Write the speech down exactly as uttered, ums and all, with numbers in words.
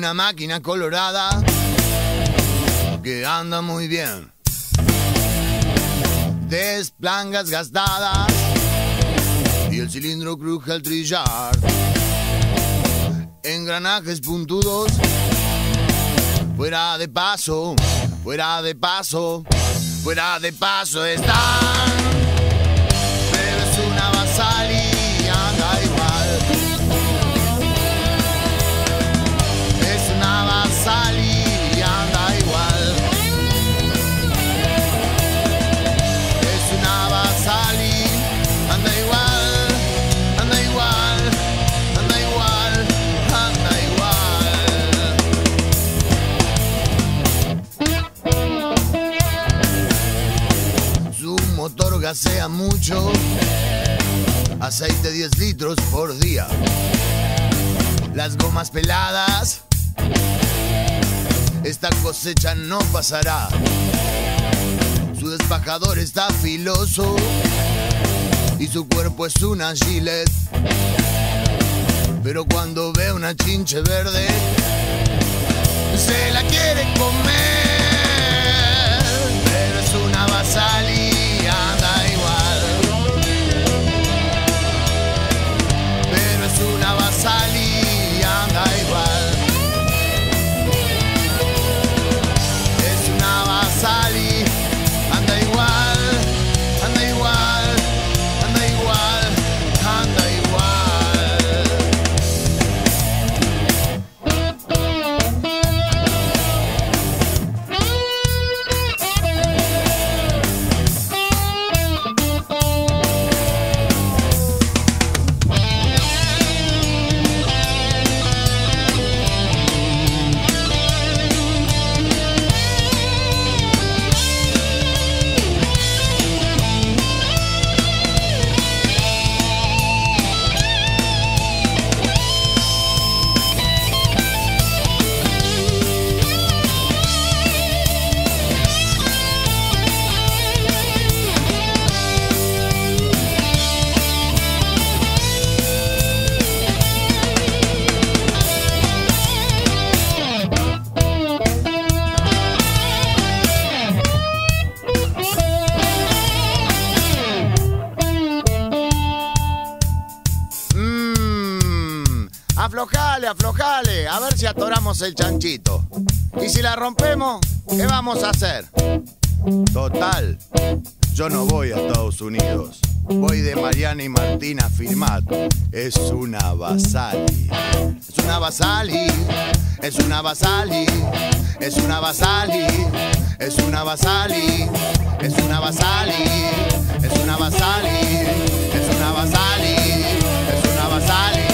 una máquina colorada que anda muy bien. Desplangas gastadas y el cilindro cruje al trillar. Engranajes puntudos, fuera de paso, fuera de paso, fuera de paso están. Pero es una basal y anda igual. Es una basal y anda igual. Es una basal y anda igual, anda igual, anda igual, anda igual. Su motor gasea mucho, aceite diez litros por día. Las gomas peladas, esta cosecha no pasará. Su despajador está filoso y su cuerpo es una gilet. Pero cuando ve una chinche verde, se la quiere comer. Pero es una basal y anda igual. Pero es una basal y anda igual. Es una basal y anda igual, anda igual, anda igual, anda igual. Aflojale, aflojale, a ver si atoramos el chanchito. Y si la rompemos, ¿qué vamos a hacer? Total, yo no voy a Estados Unidos. Voy de Mariana y Martina a firmar. Es una basali. Es una basali. Es una basali. Es una basali. Es una basali. Es una basali. Es una basali. Es una basali. Es una basali.